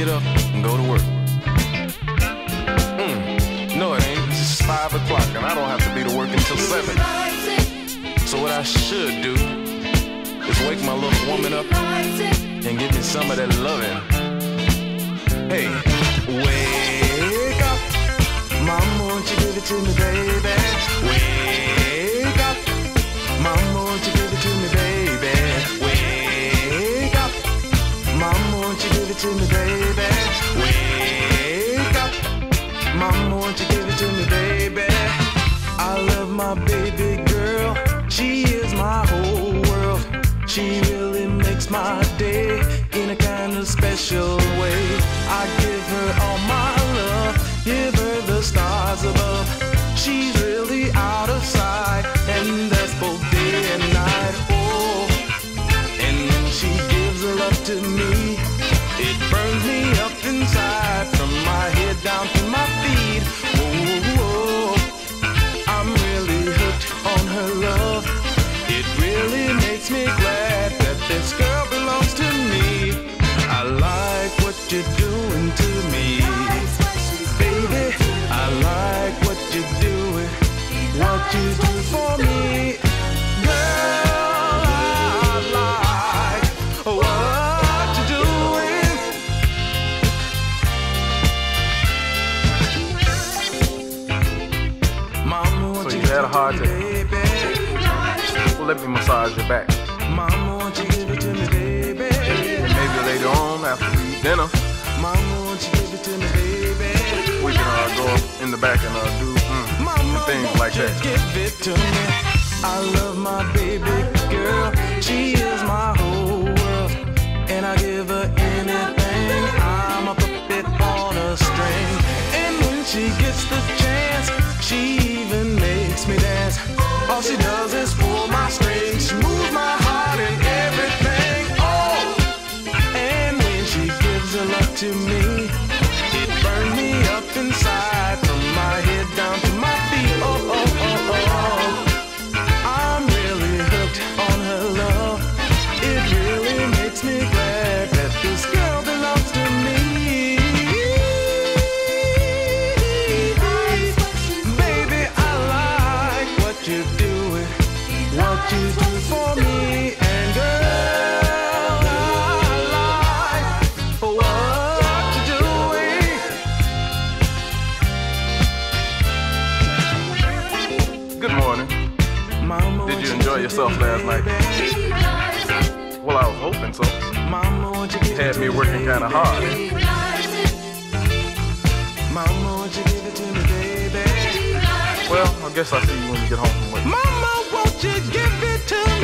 get up and go to work. No, it ain't. It's 5 o'clock and I don't have to be to work until 7. So what I should do is wake my little woman up and give me some of that loving. Hey, wake up, mama, won't you give it to me, baby? Wake up, mama, won't you give it to me, baby? Wake up, mama, won't you give it to me, baby? Wake up, mama, won't you give it to me, baby? I love my baby girl, she is my whole world. She really makes my day in a kind of special way. I give her all my love, give her the stars above. She's really out of sight, and that's both day and night. Oh, and when she gives her love to me, it burns me up inside, from my head down to my feet. Oh, I'm really hooked on her love. It really makes me glad that this girl belongs to me. I like what you're doing to me, baby. I like what you're doing, what you do for me, girl. I like what you're doing. Mama, So you had a hard day. Well, let me massage your back. Mama, won't you give it to me, baby? And maybe later on, after we eat dinner, Mama, won't you give it to me, baby? we can go up in the back and do Mama, and things like that. give it to me. I love my baby girl. She is my whole world, and I give her anything. I'm a puppet on a string, and when she gets the chance, she even makes me dance. All she does is pull my strings, she moves my heart and everything. Oh, and when she gives her love to me, it burns me up inside, from my head down to my feet. Oh, oh, oh, oh. I'm really hooked on her love. It really makes me glad that this girl belongs to me. Baby, I like what you're doing, what you do for me, and girl, I like what you're doing. Good morning. Mama, Did you enjoy yourself last night? Well, I was hoping so. Mama, won't you You had me working kind of hard. Mama, won't you give it to me, baby? Well, I guess I'll see you when you get home from work. Mama, won't you give it to me?